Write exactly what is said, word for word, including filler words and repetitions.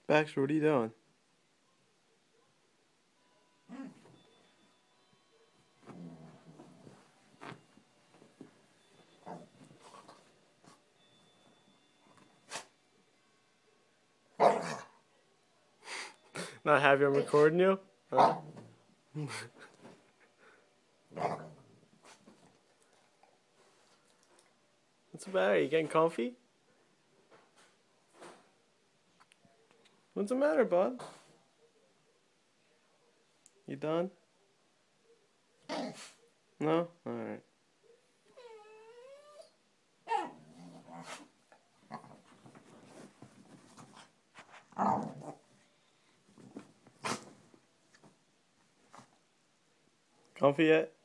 Baxter, what are you doing? Not happy I'm recording you? Huh? What's the matter? You getting comfy? What's the matter, bud? You done? No? Alright. Comfy yet?